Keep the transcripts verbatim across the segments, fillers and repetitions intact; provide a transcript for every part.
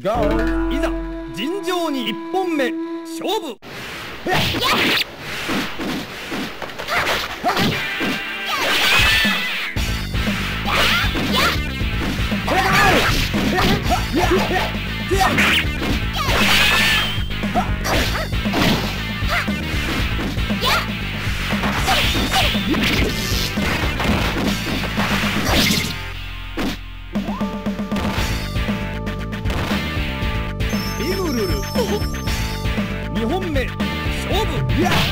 go. いざ尋常に一本目勝負。リムルルにほんめ勝負。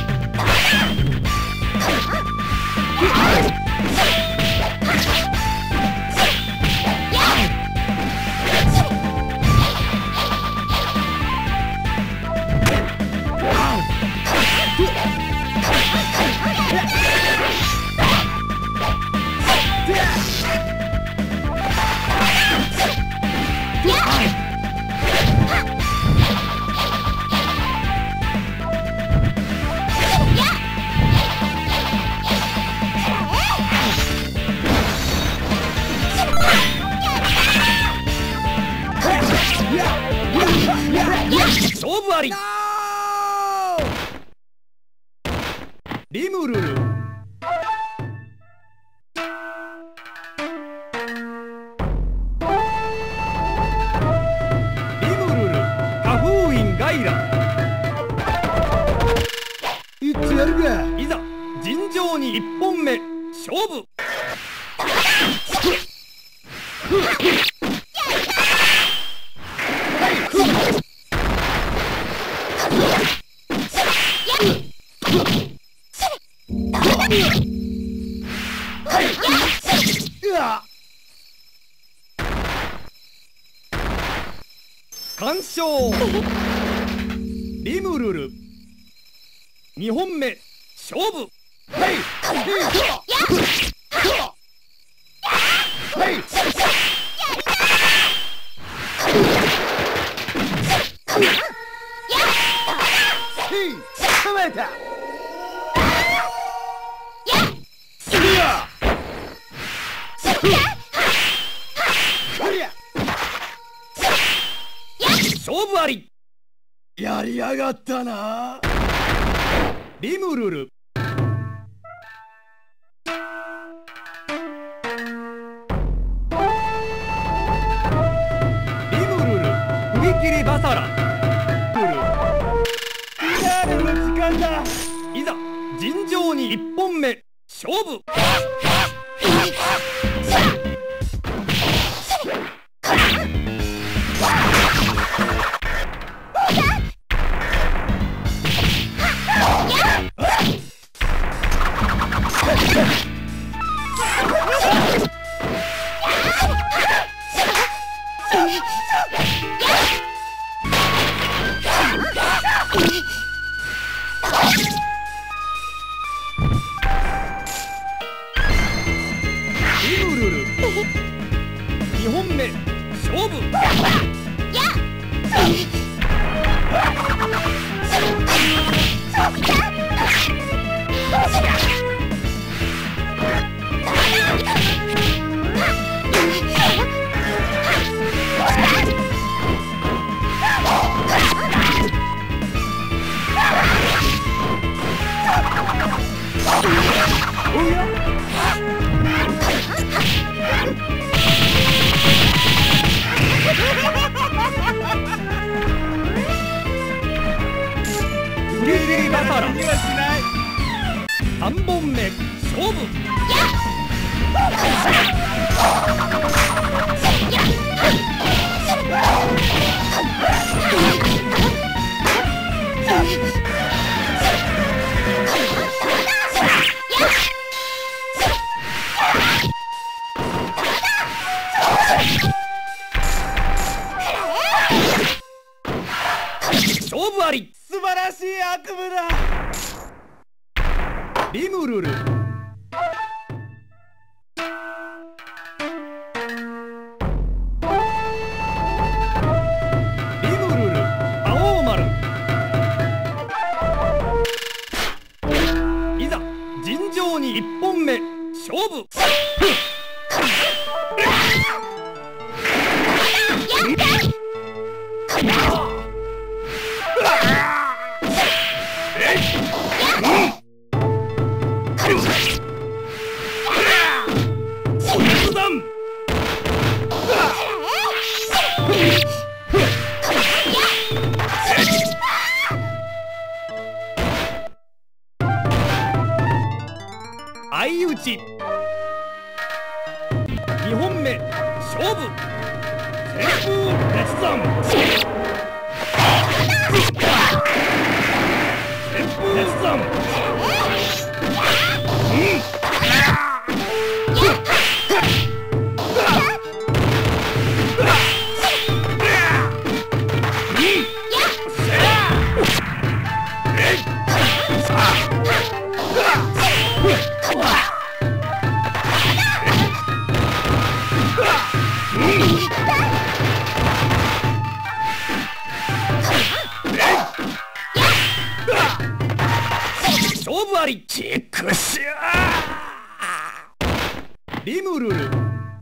勝負あり。リムルルリムルル花封印ガイラ。 いってやるか。 いざ尋常に一本目勝負。完勝。リムルルにほんめ勝負。勝負あり。 やりやがったな。 リムルルリムルル踏切バサラ。 ルルの時間だ。 いざ尋常に一本目勝負。リムルルにほんめ勝負。フリフリバサラさんぼんめ勝負。勝負あり。 素晴らしい悪夢だ。 リムルルリムルル青丸。いざ尋常に一本目勝負。 相打ち。にほんめ勝負。旋風決断。旋風決断。勝負あり。チクシュー。リムルル。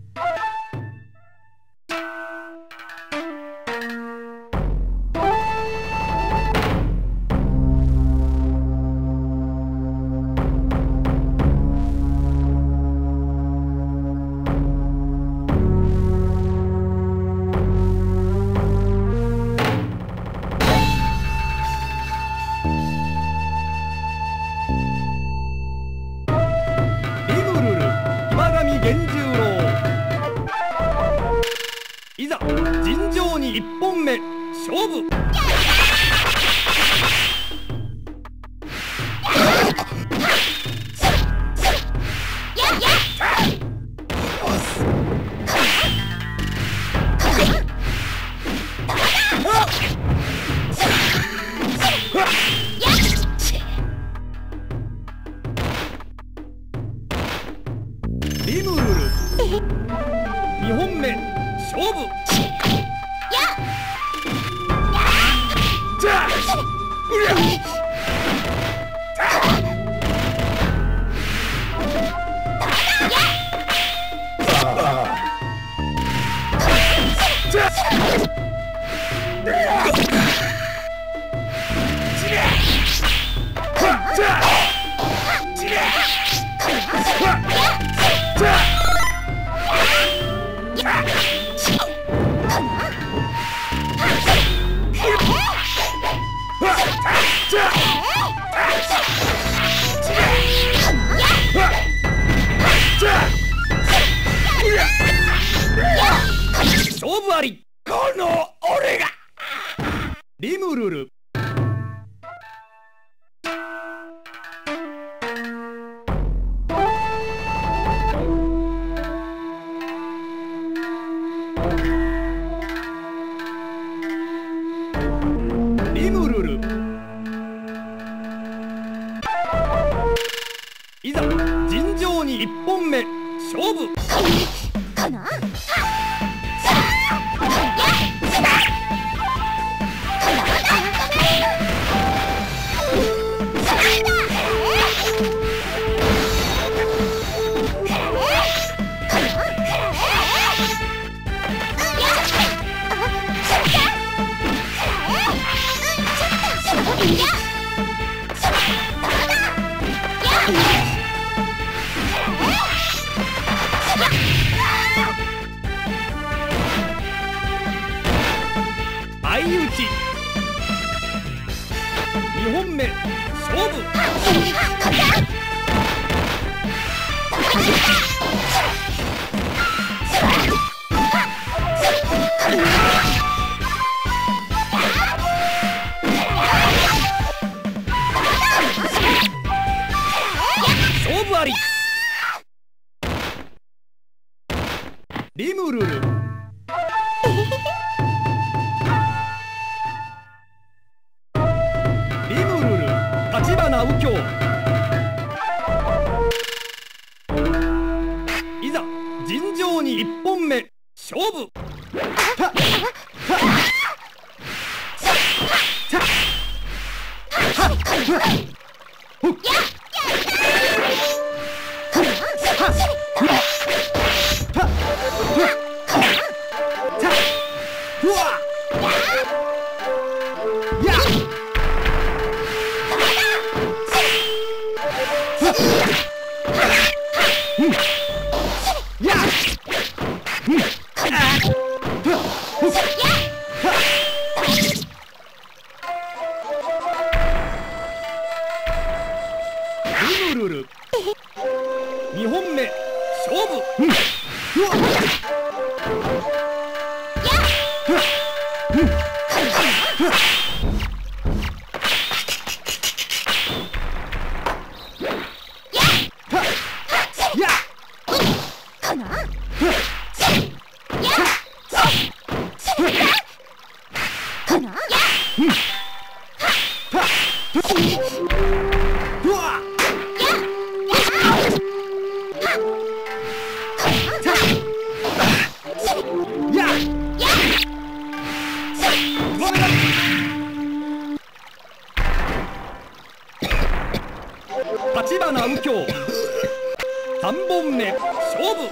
いざ尋常にいっぽんめ勝負。リムルルにほんめ勝負。勝負あり。この俺がリムルル。リムルル。いざ尋常にいっぽんめ勝負。かな。相打ち。にほんめ勝負。勝負あり。リムルル。リムルル立花右京。いざ尋常にいっぽんめ勝負。 ルルにほんめ勝負。立花右京さんぼんめ勝負。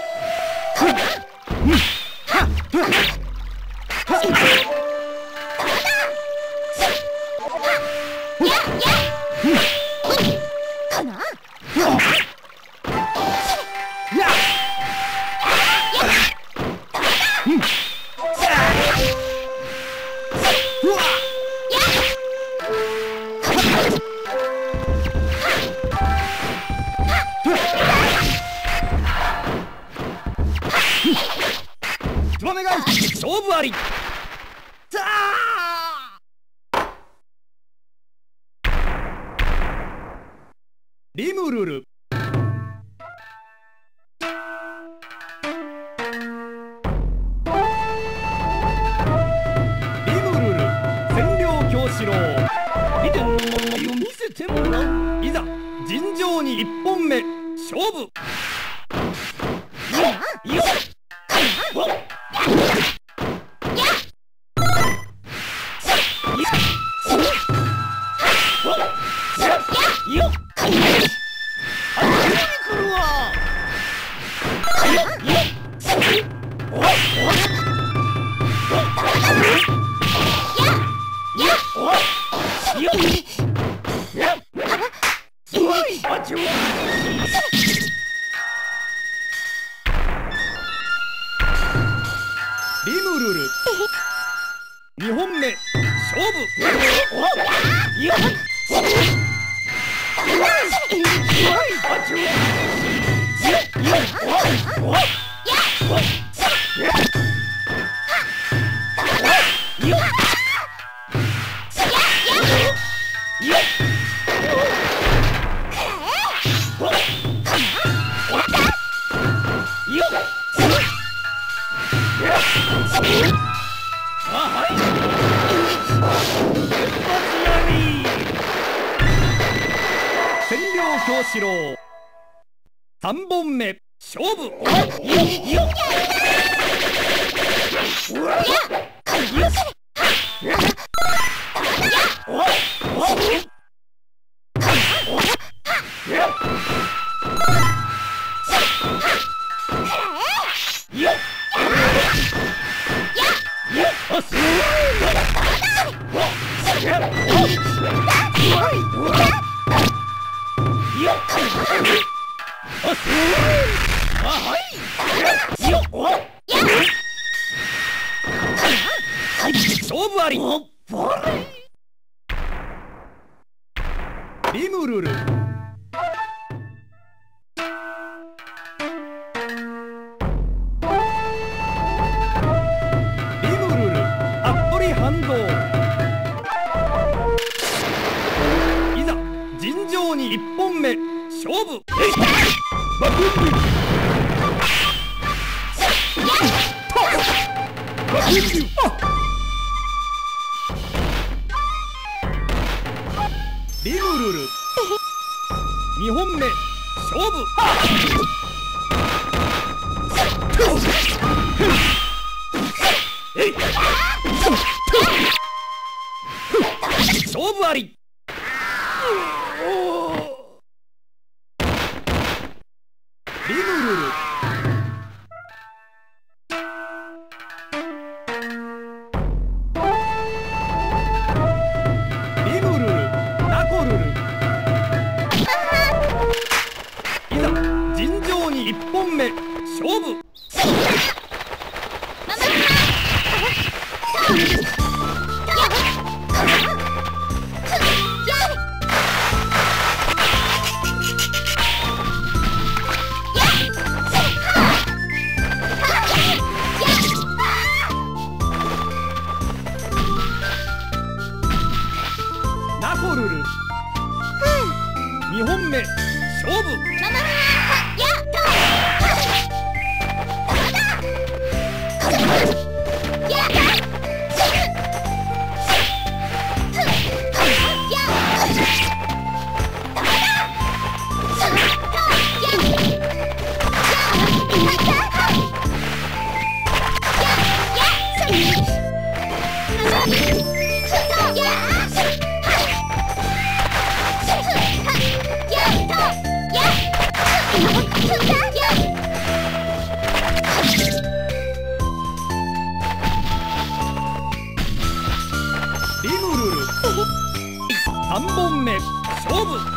勝負あり。リムルルリムルル占領京四郎見て見せてもらう。いざ尋常に一本目勝負。よっリムルルにほんめ勝負。占領京四郎さんぼんめ勝負。勝負あり。リムルルリムルルあっぷり反動。いざ尋常に一本目勝負。リムルルにほんめ勝負。勝負あり。リムルルリムルルナコルルいざ尋常に一本目勝負。 負。リムルルさんぼんめ勝負。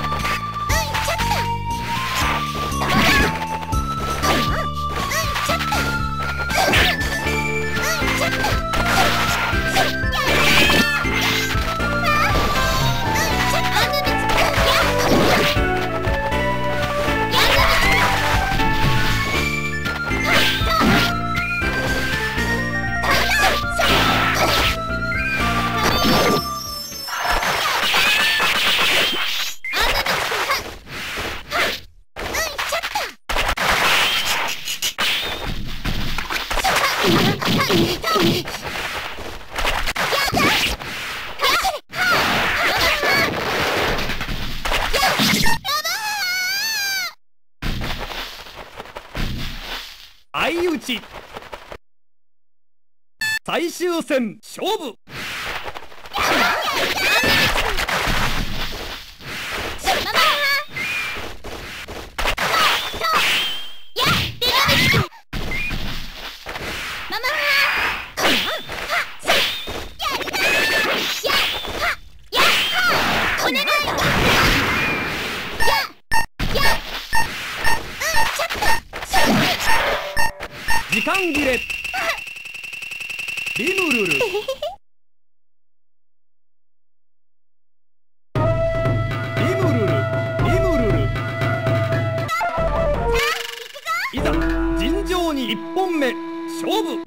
相打ち最終戦勝負。時間切れ。リムルルリムルルリムルルいざ尋常にいっぽんめ勝負。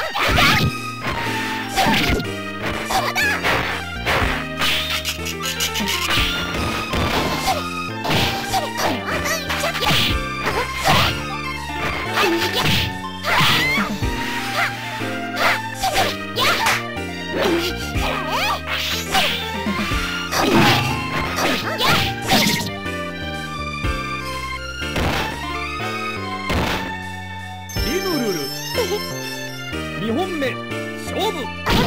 にほんめ勝負。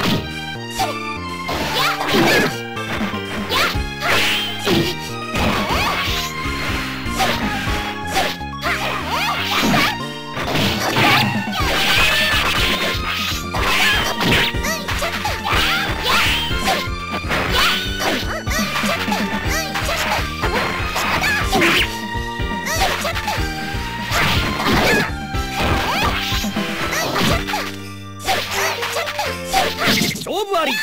勝負あり。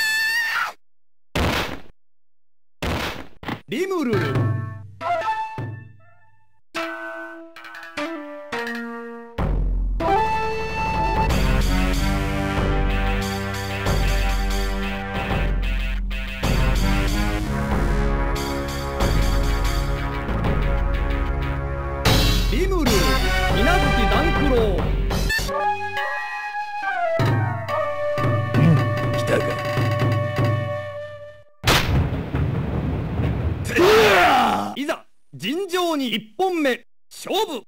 リムルルリムルル稲月段九郎。いざ尋常にいっぽんめ勝負。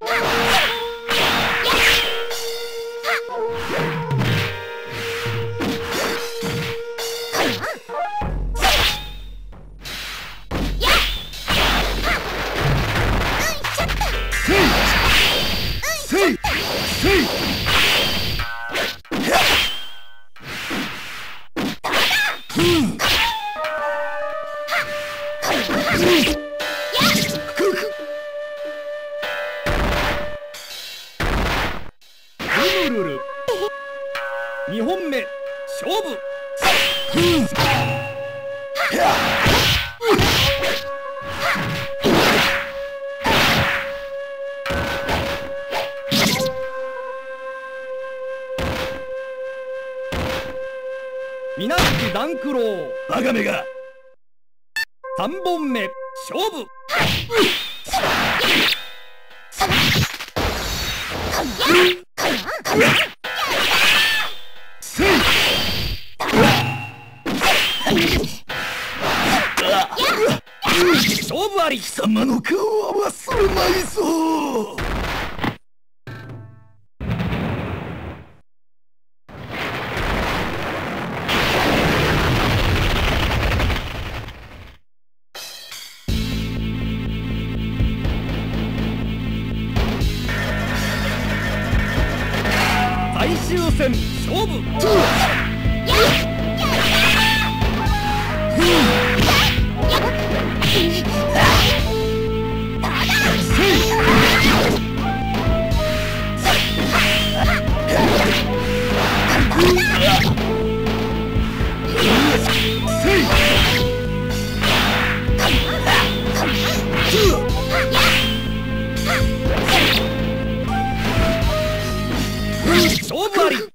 リムルルにほんめ勝負。稲月段九郎バカめがさんぼんめ勝負。 勝負あり。 貴様の顔は忘れまいぞ。 最終戦勝負。勝負あり。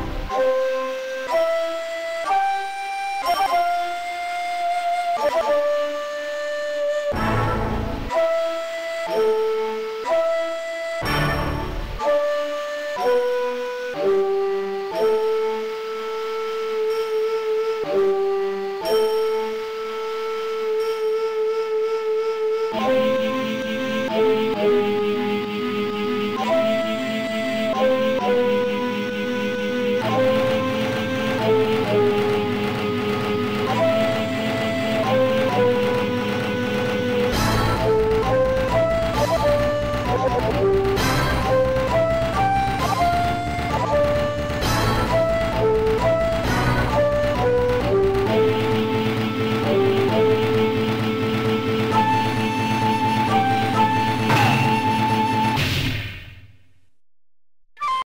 you